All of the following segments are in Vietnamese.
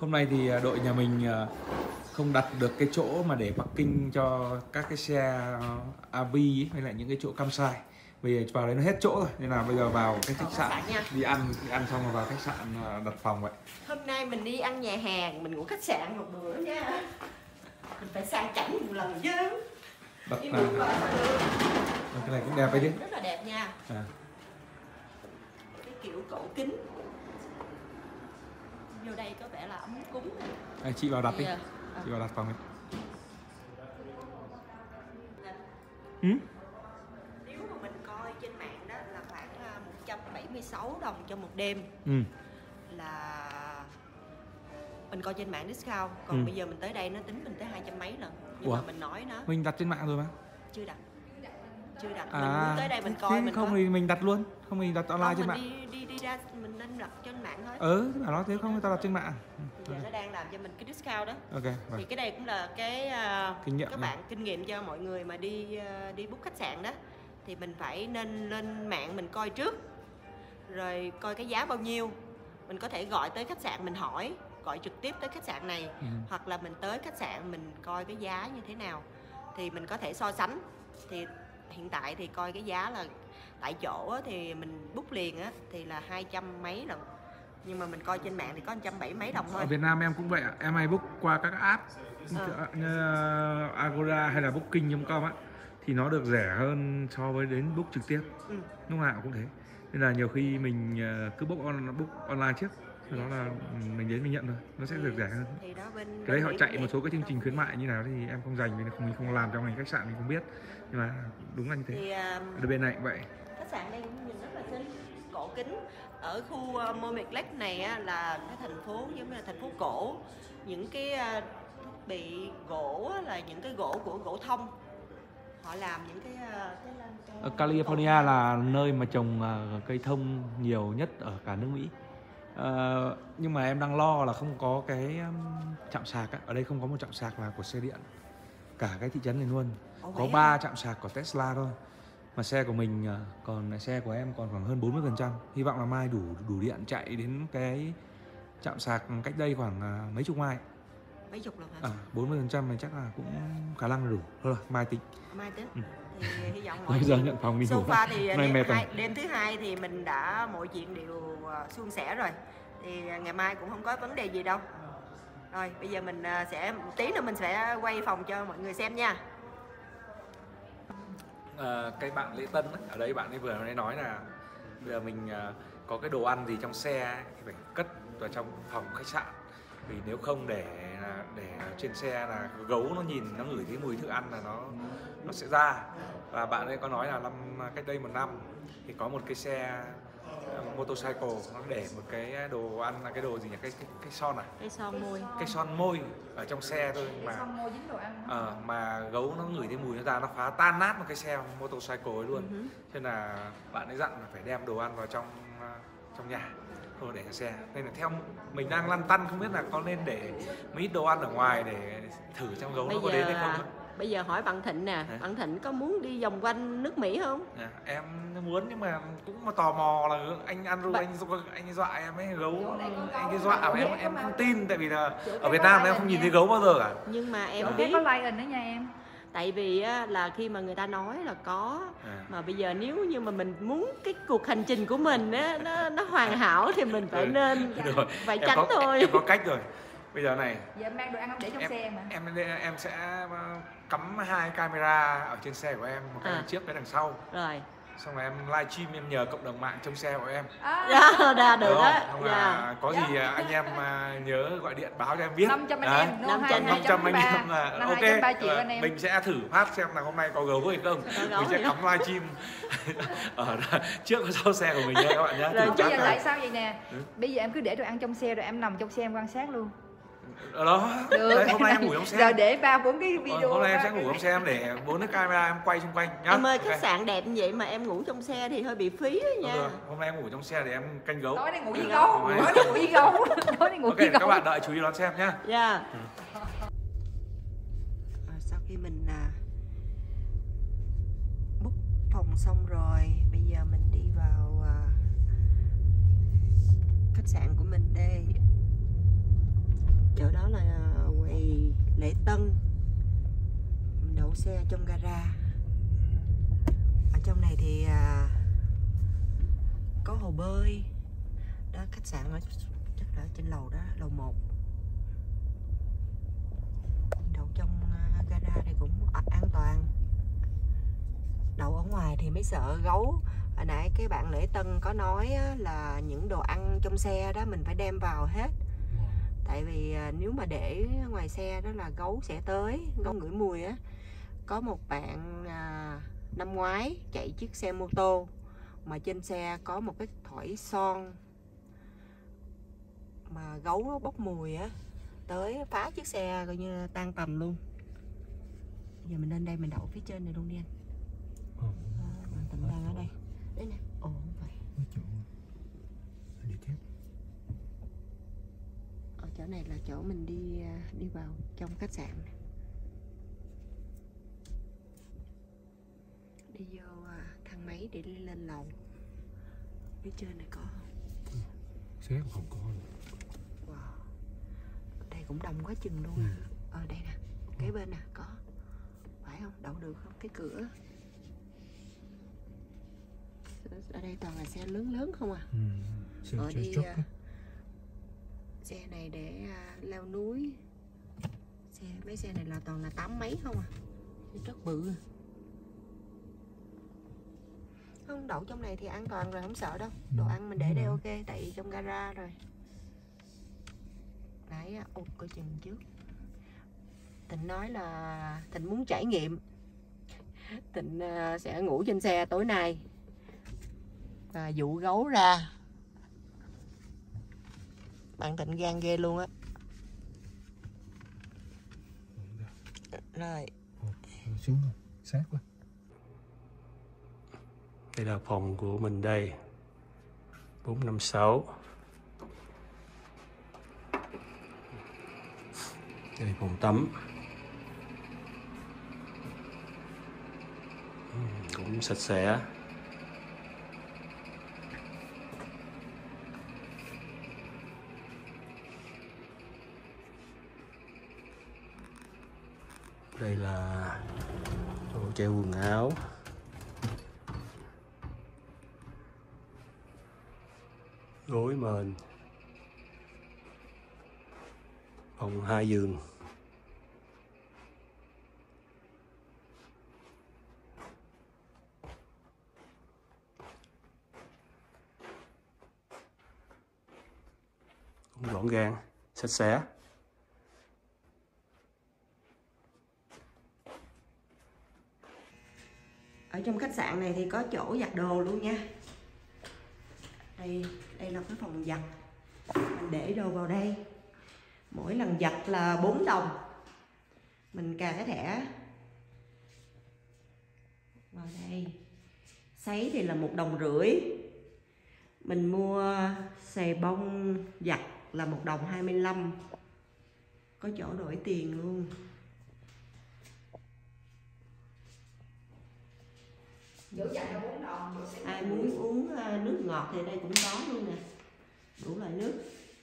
Hôm nay thì đội nhà mình không đặt được cái chỗ mà để parking cho các cái xe RV hay là những cái chỗ campsite. Bây giờ vào đấy nó hết chỗ rồi nên là bây giờ vào cái khách sạn đi ăn xong rồi vào khách sạn đặt phòng vậy. Hôm nay mình đi ăn nhà hàng, mình ngủ khách sạn một bữa nha. Mình phải sang chảnh một lần chứ. Đặt cái này cũng đẹp đấy chứ. Rất là đẹp nha. Cái kiểu cổ kính. Vô đây có vẻ là ấm cúng. Chị vào đặt đi. Chị vào đặt phòng đi. Nếu mà mình coi trên mạng đó là khoảng 176 đồng cho một đêm. Là mình coi trên mạng discount. Còn bây giờ mình tới đây nó tính mình tới 200 mấy lần. Nhưng mà mình nói nó mình đặt trên mạng rồi mà. Chưa đặt. Mình muốn tới đây mình coi mình không thì mình đặt luôn, không mình đặt online trên mạng. Đi ra mình nên đặt trên mạng thôi. Bảo nó thế không người ta đặt trên mạng. Giờ nó đang làm cho mình cái discount đó. Thì cái đây cũng là cái kinh nghiệm các bạn kinh nghiệm cho mọi người mà đi book khách sạn đó. Thì mình phải nên lên mạng mình coi trước. Rồi coi cái giá bao nhiêu. Mình có thể gọi tới khách sạn mình hỏi, gọi trực tiếp tới khách sạn này, hoặc là mình tới khách sạn mình coi cái giá như thế nào thì mình có thể so sánh. Thì hiện tại thì coi cái giá là tại chỗ á, thì mình book liền á thì là 200 mấy đồng, nhưng mà mình coi trên mạng thì có 170 mấy đồng thôi. Ở Việt Nam em cũng vậy ạ, em hay book qua các app Agoda hay là Booking.com á thì nó được rẻ hơn so với đến book trực tiếp. Lúc nào cũng thế, nên là nhiều khi mình cứ book online trước, sau đó là mình đến mình nhận thôi, nó sẽ được rẻ hơn. Thì đó cái đấy họ chạy một số cái chương trình khuyến mại như nào thì em không dành vì mình không làm trong ngành khách sạn mình không biết, nhưng mà đúng là như thế. Thì, ở bên này cũng vậy. Khách sạn đây cũng nhìn rất là xinh, cổ kính. Ở khu Mermaid Lake này á, là cái thành phố giống như là thành phố cổ. Những cái thiết bị gỗ á, là những cái gỗ của gỗ thông. Họ làm những cái ở California là nơi mà trồng cây thông nhiều nhất ở cả nước Mỹ. Nhưng mà em đang lo là không có cái trạm sạc á. Ở đây không có một trạm sạc nào của xe điện cả cái thị trấn này luôn. Có 3 trạm sạc của Tesla thôi. Mà xe của mình xe của em còn khoảng hơn 40%. Hy vọng là mai đủ điện chạy đến cái trạm sạc cách đây khoảng mấy chục mai. Mấy chục lần hả? 40% này chắc là cũng khả năng là đủ. Thôi rồi, mai tính. Thì hy vọng bây giờ nhận phòng đi ngủ. Sofa thì đêm thứ hai thì mình đã mọi chuyện đều suôn sẻ rồi. Thì ngày mai cũng không có vấn đề gì đâu. Rồi bây giờ mình tí nữa mình sẽ quay phòng cho mọi người xem nha. Cái bạn Lễ Tân ấy, ở đây bạn ấy vừa nói là bây giờ mình có cái đồ ăn gì trong xe thì phải cất vào trong phòng khách sạn, vì nếu không để trên xe là gấu nó nhìn nó ngửi thấy mùi thức ăn là nó sẽ ra. Và bạn ấy có nói là cách đây 1 năm thì có một cái xe motorcycle nó để một cái đồ ăn là cái đồ gì nhỉ, cái son à, cái son môi ở trong xe thôi mà son môi dính đồ ăn. Mà gấu nó ngửi thấy mùi nó ra, nó phá tan nát một cái xe motorcycle ấy luôn. Cho nên là bạn ấy dặn là phải đem đồ ăn vào trong nhà, không để ở xe. Nên là theo mình đang lăn tăn không biết là có nên để mấy ít đồ ăn ở ngoài để thử trong gấu nó có đến hay không. Bây giờ hỏi bạn Thịnh nè, bạn Thịnh có muốn đi vòng quanh nước Mỹ không? Em muốn, nhưng mà cũng mà tò mò là anh Andrew anh dọa em ấy, gấu anh cái dọa em không tin, tại vì là ở Việt Nam em không nhìn thấy gấu bao giờ cả. Nhưng mà em biết có lion nữa nha em. Tại vì là khi mà người ta nói là có, mà bây giờ nếu như mà mình muốn cái cuộc hành trình của mình á nó hoàn hảo thì mình phải nên phải tránh thôi. Em có cách rồi. Bây giờ này, giờ em mang đồ ăn không để trong xe mà. Em sẽ cắm 2 camera ở trên xe của em, một cái đằng trước cái đằng sau. Rồi. Xong rồi em livestream, em nhờ cộng đồng mạng trong xe của em. Được đó. Không là có gì anh em nhớ gọi điện báo cho em biết. 500 anh em, 500 anh em là ok. 3 triệu anh em. Mình sẽ thử phát xem là hôm nay có gấu hay không. Mình sẽ cắm livestream ở trước và sau xe của mình nha các bạn nhé. Rồi bây giờ tại sao vậy nè? Bây giờ em cứ để đồ ăn trong xe rồi em nằm trong xe em quan sát luôn. Đó. Đấy, hôm nay em ngủ trong xe. Giờ để 3-4 cái video. Hôm nay em sẽ ngủ trong xe, em để 4 cái camera em quay xung quanh nhá. Em ơi, khách sạn đẹp như vậy mà em ngủ trong xe thì hơi bị phí đó nha. Hôm nay em ngủ trong xe để em canh gấu. Tối nay ngủ với gấu. Tối nay ngủ với gấu. Các bạn đợi chú ý đón xem nhá. Sau khi mình book phòng xong rồi, bây giờ mình đi vào khách sạn của mình đây. Chỗ đó là quầy lễ tân. Mình đậu xe trong gara. Ở trong này thì có hồ bơi. Đó, khách sạn ở chắc là trên lầu đó, lầu 1. Đậu trong gara thì cũng an toàn. Đậu ở ngoài thì mới sợ gấu. Hồi nãy cái bạn lễ tân có nói là những đồ ăn trong xe đó mình phải đem vào hết. Tại vì nếu mà để ngoài xe đó là gấu sẽ tới, gấu ngửi mùi á. Có một bạn năm ngoái chạy chiếc xe mô tô mà trên xe có một cái thỏi son mà gấu bốc mùi á, tới phá chiếc xe coi như tan tành luôn. Giờ mình lên đây mình đậu phía trên này luôn đi anh. Bạn Tịnh đang ở đây. Đấy nè. Ồ không phải. Ở chỗ này là chỗ mình đi vào trong khách sạn này. Đi vô thang máy để đi lên lầu. Phía trên này có không? Xét không có. Wow. Đây cũng đông quá chừng luôn. Ở đây nè, kế bên nè có. Phải không? Đậu được không? Cái cửa. Ở đây toàn là xe lớn lớn không à? Ở đi xe này để leo núi. Mấy xe này là toàn là 8 mấy không à? Rất bự. Không, đậu trong này thì an toàn rồi, không sợ đâu. Đồ ăn mình để đây ok, tại vì trong gara rồi. Nãy coi chừng trước. Tịnh nói là Tịnh muốn trải nghiệm. Tịnh sẽ ngủ trên xe tối nay và dụ gấu ra. Bạn Tịnh gan ghê luôn á. Rồi. Xuống rồi, sát quá. Đây là phòng của mình đây. 456. Đây phòng tắm. Cũng sạch sẽ. Đây là chỗ treo quần áo. Gối mền. Phòng 2 giường. Cũng gọn gàng, sạch sẽ. Ở trong khách sạn này thì có chỗ giặt đồ luôn nha. Đây là cái phòng giặt. Mình để đồ vào đây. Mỗi lần giặt là 4 đồng. Mình cà cái thẻ vào đây. Sấy thì là 1,5 đồng. Mình mua xà bông giặt là 1,25 đồng. Có chỗ đổi tiền luôn. Chỗ giặt là 4 đồng. Ai muốn uống nước ngọt thì đây cũng có luôn nè. Đủ loại nước.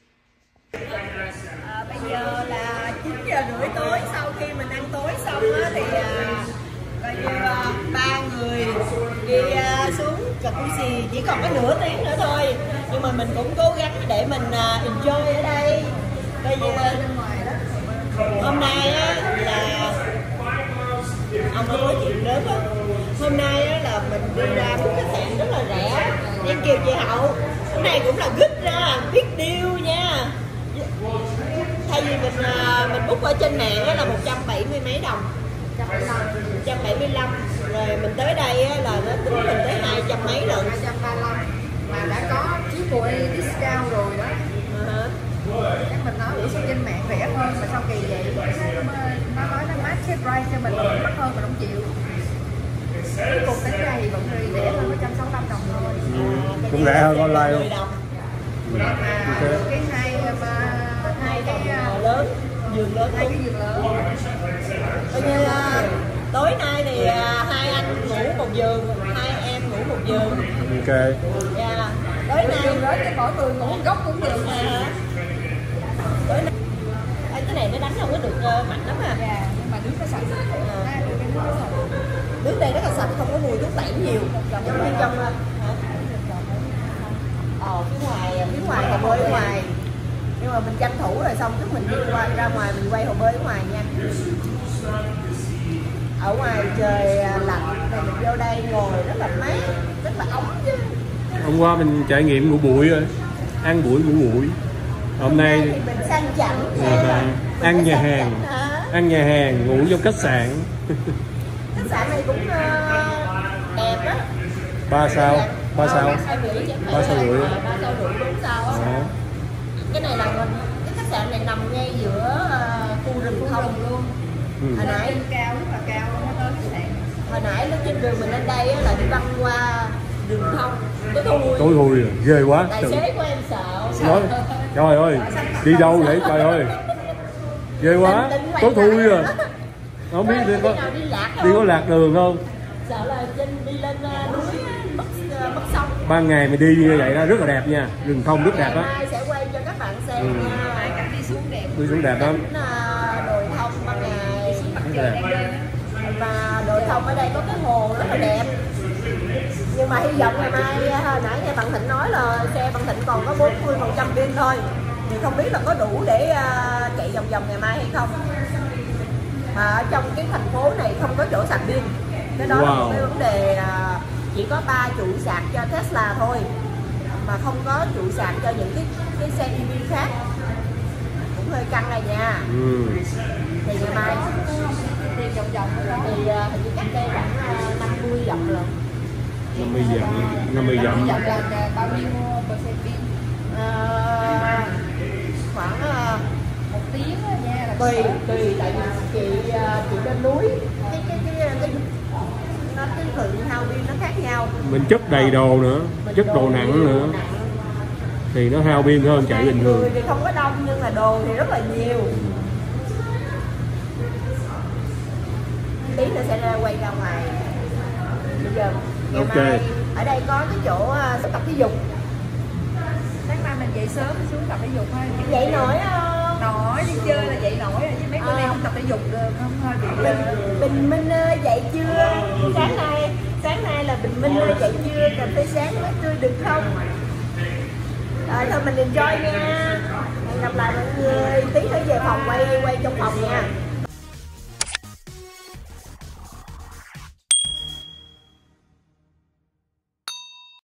Bây giờ là 9:30 tối. Sau khi mình ăn tối xong thì coi như 3 người đi xuống jacuzzi. Chỉ còn có nửa tiếng nữa thôi. Nhưng mà mình cũng cố gắng để mình enjoy ở đây. Coi như hôm nay là ông có nói chuyện lớn á. Hôm nay là mình đi ra book khách sạn rất là rẻ. Em kêu chị Hậu, cái này cũng là good ra, biết deal nha. Thay vì mình book ở trên mạng là 170 mấy đồng, 175. Rồi mình tới đây là nó tính mình tới 200 mấy lần, 235 mà đã có triple discount rồi đó. Chắc mình nói bữa trên mạng rẻ hơn mà sao kỳ vậy? Nó nói nó market price cho mình mắc hơn mà không chịu. Cuối cùng tính ra thì vẫn rẻ hơn 165 đồng thôi. Cũng rẻ hơn online luôn. Cái hai cái lớn, giường lớn, hai cái giường lớn. Coi như tối nay thì hai anh ngủ một giường, hai em ngủ một giường. Ok. Dạ. Tối nay giường lớn thì mỗi người ngủ một góc cũng được. tối nay này nó đánh không có được mạnh lắm à. Dạ, nhưng mà nước nó sạch. Nước đây rất là sạch, không có mùi thuốc tẩy nhiều. Giống như trong phía ngoài hồ bơi ở ngoài. Nhưng mà mình tranh thủ rồi xong lúc mình đi qua ra ngoài mình quay hồ bơi ở ngoài nha. Ở ngoài trời lạnh thì mình vô đây ngồi rất là mát, rất là ấm chứ. Hôm qua mình trải nghiệm ngủ bụi rồi, ăn bụi ngủ bụi. Hôm nay thì mình sang chảnh, ăn nhà hàng, ăn nhà hàng, ngủ trong khách sạn. Khách sạn này cũng đẹp á. 3 sao, 3 sao, 3 sao rưỡi, 3 sao rưỡi. 4 sao á. Cái này là cái khách sạn này nằm ngay giữa khu rừng thông luôn. Hồi nãy cao rất là cao luôn, nó tới khách sạn. Hồi nãy lúc trên đường mình lên đây á, là đi băng qua đường thông, tối Thui rồi, ghê quá. Tài xế của em sợ. Nói, trời ơi, đi đâu vậy trời ơi, ghê quá, tối thui rồi. Không biết đi có lạc đường không? Sợ là đi lên núi mất sóng. Ban ngày mình đi như vậy đó rất là đẹp nha, rừng thông rất đẹp á. Mai sẽ quay cho các bạn xem Cảnh đi xuống đẹp. Đi xuống đẹp lắm. Đồi thông ban ngày. Rất đẹp. Và đồi thông ở đây có cái hồ rất là đẹp. Nhưng mà hy vọng ngày mai, hồi nãy nghe bạn Thịnh nói là xe bạn Thịnh còn có 40% pin thôi. Thì không biết là có đủ để chạy vòng vòng ngày mai hay không. Mà ở trong cái thành phố này không có chỗ sạc pin. Cái đó là một cái vấn đề, chỉ có 3 trụ sạc cho Tesla thôi. Mà không có trụ sạc cho những cái xe EV khác. Cũng hơi căng này nha. Thì ngày mai Đi vòng vòng đó. thì hình như cách đây khoảng 50 dặm lận. 50 dặm, 50 dặm. Vòng là bao nhiêu percent pin? Khoảng 1 tiếng đó nha. Là tùy tại vì chị lên núi cái lượng hao pin nó khác nhau. Mình chất đầy đồ nữa, chất đồ nặng nữa thì nó hao pin hơn chạy bình thường. Người thì không có đông nhưng mà đồ thì rất là nhiều. Tí nữa sẽ ra quay ra ngoài. Bây giờ ngày mai ở đây có cái chỗ tập thể dục. sáng mai mình dậy sớm xuống tập thể dục thôi. Dậy nổi không? Nổi, đi chơi là dậy nổi rồi, chứ mấy bữa nay không tập thể dục được không thôi bị Bình Minh dậy chưa? Sáng nay là Bình Minh dậy chưa? Cà phê sáng mới tươi được không? Rồi thôi mình enjoy nha. Hẹn gặp lại mọi người. Tí nữa về phòng quay trong phòng nha.